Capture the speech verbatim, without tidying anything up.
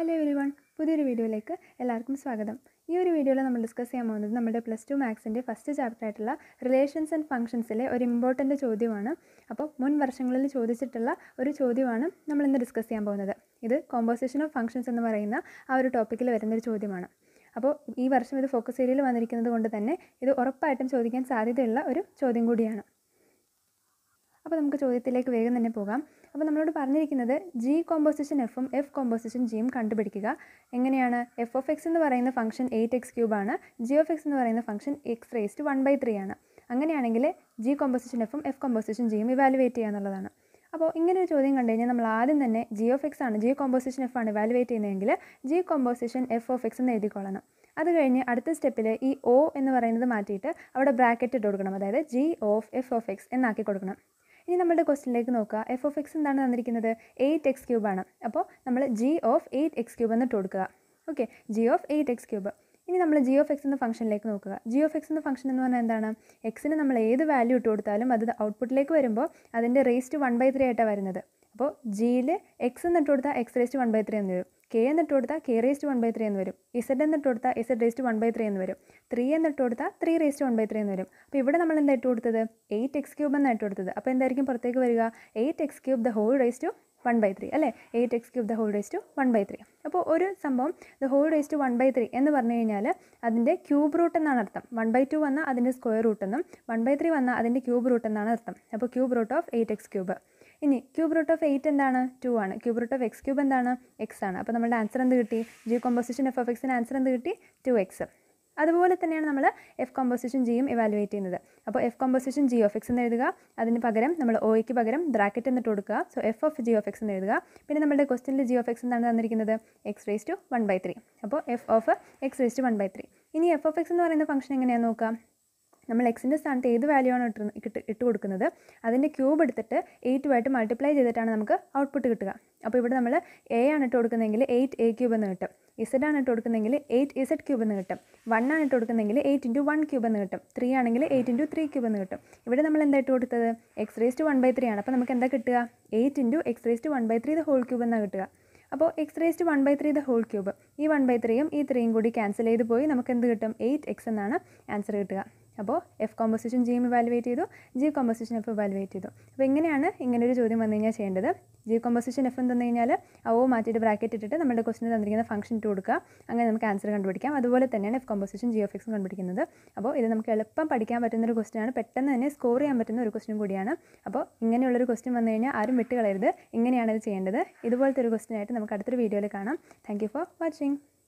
Hello everyone, പുതിയൊരു വീഡിയോയിലേക്ക് എല്ലാവർക്കും സ്വാഗതം. ഈ ഒരു വീഡിയോയിൽ നമ്മൾ ഡിസ്കസ് ചെയ്യാൻ പോകുന്നത് നമ്മുടെ പ്ലസ് ടു മാത്സിൻ്റെ ഫസ്റ്റ് ചാപ്റ്റർ ആയിട്ടുള്ള റിലേഷൻസ് ആൻഡ് ഫംഗ്ഷൻസിലെ ഒരു ഇമ്പോർട്ടൻ്റ് ചോദ്യമാണ്. അപ്പോൾ മുൻ വർഷങ്ങളിൽ ചോദിച്ചിട്ടുള്ള ഒരു ചോദ്യമാണ് നമ്മൾ ഇന്ന് ഡിസ്കസ് ചെയ്യാൻ പോകുന്നത്. ഇത് കോമ്പോസിഷൻ ഓഫ് ഫംഗ്ഷൻസ് എന്ന് പറയുന്ന ആ ഒരു ടോപ്പിക്കിൽ വരുന്നൊരു ചോദ്യമാണ്. അപ്പോൾ ഈ വർഷം ഇത് ഫോക്കസ് ഏരിയയിൽ വന്നിരിക്കുന്നത് കൊണ്ട് തന്നെ ഇത് ഉറപ്പായിട്ടും ചോദിക്കാൻ സാധ്യതയുള്ള ഒരു ചോദ്യം കൂടിയാണ്. അപ്പോൾ നമുക്ക് ചോദ്യത്തിലേക്ക് വേഗം തന്നെ പോകാം. അപ്പോൾ നമ്മളോട് പറഞ്ഞിരിക്കുന്നത് ജി കോമ്പോസിഷൻ എഫും എഫ് കോമ്പോസിഷൻ ജിയും കണ്ടുപിടിക്കുക. എങ്ങനെയാണ്? എഫ് ഓഫ് എക്സ് എന്ന് പറയുന്ന ഫംഗ്ഷൻ എയ്റ്റ് എക്സ് ക്യൂബാണ്, ജി ഓഫ് എക്സ് എന്ന് പറയുന്ന function X raised one by three ആണ്. അങ്ങനെയാണെങ്കിൽ ജി കോമ്പോസിഷൻ എഫും എഫ് കോമ്പോസിഷൻ ജിയും ഇവാലുവേറ്റ് ചെയ്യുക എന്നുള്ളതാണ്. അപ്പോൾ ഇങ്ങനെ ഒരു ചോദ്യം കണ്ടു കഴിഞ്ഞാൽ നമ്മൾ ആദ്യം തന്നെ ജി ഓഫ് എക്സ് ആണ്, ജി കോമ്പോസിഷൻ എഫ് ആണ് ഇവാലുവേറ്റ് ചെയ്യുന്നതെങ്കിൽ G composition F of X എന്ന് എഴുതിക്കൊള്ളണം. അത് കഴിഞ്ഞ് അടുത്ത സ്റ്റെപ്പിൽ ഈ ഒ എന്ന് പറയുന്നത് മാറ്റിയിട്ട് അവിടെ ബ്രാക്കറ്റ് ഇട്ട് കൊടുക്കണം, അതായത് G of F of X എന്നാക്കി കൊടുക്കണം. ഇനി നമ്മുടെ ക്വസ്റ്റിനിലേക്ക് നോക്കുക. എഫ് ഓഫ് എക്സ് എന്താണ് തന്നിരിക്കുന്നത്? എയ്റ്റ് എക്സ് ക്യൂബാണ്. അപ്പോൾ നമ്മൾ G of eight X cube എന്നിട്ട് കൊടുക്കുക. Okay, G of eight X cube. ഇനി നമ്മൾ ജി ഓഫ് എക്സ് എന്ന ഫംഗ്ഷനിലേക്ക് നോക്കുക. ജി ഓഫ് എക്സ് എന്ന ഫംഗ്ഷൻ എന്ന് പറഞ്ഞാൽ എന്താണ്? എക്സിന് നമ്മൾ ഏത് വാല്യൂ ഇട്ട് കൊടുത്താലും അത് ഔട്ട്പുട്ടിലേക്ക് വരുമ്പോൾ അതിൻ്റെ റേസ്റ്റ് വൺ ബൈ ത്രീ ആയിട്ടാണ് വരുന്നത്. അപ്പോൾ ജിയിൽ എക്സ് എന്നിട്ട് കൊടുത്താൽ X raised one by three എന്ന് വരും, കെ എന്നിട്ട് കൊടുത്താൽ കെ റേസ്റ്റ് വൺ ബൈ ത്രീ എന്ന് വരും, ഇസഡ് എന്നിട്ട് കൊടുത്താൽ ഇസഡ് റേസ്റ്റ് വൺ ബൈ ത്രീ എന്ന് വരും, ത്രീ എന്നിട്ട് കൊടുത്താൽ ത്രീ റേസ്റ്റ് വൺ ബൈ ത്രീ എന്ന് വരും. അപ്പോൾ ഇവിടെ നമ്മൾ എന്താ ഇട്ട് കൊടുത്തത്? എയ്റ്റ് എക്സ് ക്യൂബ് എന്നാണ് ഇട്ട് കൊടുത്തത്. അപ്പോൾ എന്തായിരിക്കും പുറത്തേക്ക് വരിക? Eight X cube the whole raised one by three അല്ലേ? Eight X cube the whole raised one by three. അപ്പോൾ ഒരു സംഭവം the whole raised one by three എന്ന് പറഞ്ഞു കഴിഞ്ഞാൽ അതിൻ്റെ ക്യൂബ് റൂട്ട് എന്നാണ് അർത്ഥം. വൺ ബൈ ടു വന്നാൽ അതിൻ്റെ സ്ക്വയർ റൂട്ട് എന്നും വൺ ബൈ ത്രീ വന്നാൽ അതിൻ്റെ ക്യൂബ് റൂട്ട് എന്നാണ് അർത്ഥം. അപ്പോൾ cube root of eight X cube. ഇനി ക്യൂബ് റൂട്ട് ഓഫ് എയ്റ്റ് എന്താണ്? ടു ആണ്. Cube root of X cube എന്താണ്? എക്സ് ആണ്. അപ്പോൾ നമ്മുടെ ആൻസർ എന്ത് കിട്ടി? ജി കോമ്പോസിഷൻ എഫ് ഓഫ് എക്സിന് ആൻസർ എന്ത് കിട്ടി? Two X. അതുപോലെ തന്നെയാണ് നമ്മൾ എഫ് കോമ്പോസിഷൻ ജിയും ഇവാലുവേറ്റ് ചെയ്യുന്നത്. അപ്പോൾ F composition G of X എന്ന് എഴുതുക, അതിന് പകരം നമ്മൾ ഒയ്ക്ക് പകരം ബ്രാക്കറ്റ് എന്നിട്ട് കൊടുക്കുക. So F of G of X എന്ന് എഴുതുക. പിന്നെ നമ്മുടെ ക്വസ്റ്റിനിൽ ജി ഓഫ് എക്സ് എന്താണ് തന്നിരിക്കുന്നത്? X raise to one by three. അപ്പോൾ F of X raise to one by three. ഇനി എഫ് ഓഫ് എക്സ് എന്ന് പറയുന്ന ഫംഗ്ഷൻ എങ്ങനെയാണെന്ന് നോക്കാം. നമ്മൾ എക്സിൻ്റെ സ്ഥാനത്ത് ഏത് വാല്യൂ ആണ് ഇട്ട് ഇട്ട് ഇട്ട് കൊടുക്കുന്നത് അതിൻ്റെ ക്യൂബ് എടുത്തിട്ട് എയ്റ്റുമായിട്ട് മൾട്ടിപ്ലൈ ചെയ്തിട്ടാണ് നമുക്ക് ഔട്ട്പുട്ട് കിട്ടുക. അപ്പോൾ ഇവിടെ നമ്മൾ എ ആണ് ഇട്ട് കൊടുക്കുന്നതെങ്കിൽ എയ്റ്റ് എ ക്യൂബ് എന്ന് കിട്ടും, ഇസഡ് ആണ് ഇട്ട് കൊടുക്കുന്നതെങ്കിൽ എയ്റ്റ് ഇസഡ് ക്യൂബ് എന്ന് കിട്ടും, വൺ ആണ് ഇട്ട് കൊടുക്കുന്നതെങ്കിൽ എയ്റ്റ് ഇൻറ്റു വൺ ക്യൂബ് എന്ന് കിട്ടും, ത്രീ ആണെങ്കിൽ എയ്റ്റ് ഇൻറ്റു ത്രീ ക്യൂബ് എന്ന് കിട്ടും. ഇവിടെ നമ്മൾ എന്താ ഇട്ട് കൊടുത്തത്? X raised one by three ആണ്. അപ്പോൾ നമുക്ക് എന്താ കിട്ടുക? Eight into X raised one by three the whole cube എന്നാണ് കിട്ടുക. അപ്പോൾ X raised one by three the whole cube, ഈ വൺ ബൈ ത്രീയും ഈ ത്രീയും കൂടി ക്യാൻസൽ ചെയ്ത് പോയി നമുക്ക് എന്ത് കിട്ടും? എയ്റ്റ് എക്സ് എന്നാണ് ആൻസർ കിട്ടുക. അപ്പോൾ എഫ് കോമ്പോസിഷൻ ജിയും ഇവാലുവേറ്റ് ചെയ്തു, ജി കോമ്പോസിഷൻ എഫ് ഇവാലുവേറ്റ് ചെയ്തു. അപ്പോൾ എങ്ങനെയാണ് ഇങ്ങനൊരു ചോദ്യം വന്നു കഴിഞ്ഞാൽ ചെയ്യേണ്ടത്? ജി കോമ്പോസിഷൻ എഫ് എന്ന് തന്നു കഴിഞ്ഞാൽ ഓ മാറ്റിയിട്ട് ബ്രാക്കറ്റ് ഇട്ടിട്ട് നമ്മുടെ ക്വസ്റ്റിന് തന്നിരിക്കുന്ന ഫംഗ്ഷൻ ഇട്ട് കൊടുക്കുക. അങ്ങനെ നമുക്ക് ആൻസർ കണ്ടുപിടിക്കാം. അതുപോലെ തന്നെയാണ് എഫ് കോമ്പോസിഷൻ ജി ഓഫ് എക്സും കണ്ടുപിടിക്കുന്നത്. അപ്പോൾ ഇത് നമുക്ക് എളുപ്പം പഠിക്കാൻ പറ്റുന്നൊരു ക്വസ്റ്റിനാണ്, പെട്ടെന്ന് തന്നെ സ്കോർ ചെയ്യാൻ പറ്റുന്ന ഒരു ക്വസ്റ്റിനും കൂടിയാണ്. അപ്പോൾ ഇങ്ങനെയുള്ളൊരു ക്വസ്റ്റ്യൻ വന്നു കഴിഞ്ഞാൽ ആരും വിട്ട് കളയരുത്. ഇങ്ങനെയാണ് ഇത് ചെയ്യേണ്ടത്. ഇതുപോലത്തെ ഒരു ക്വസ്റ്റിനായിട്ട് നമുക്ക് അടുത്തൊരു വീഡിയോയിൽ കാണാം. Thank you for watching.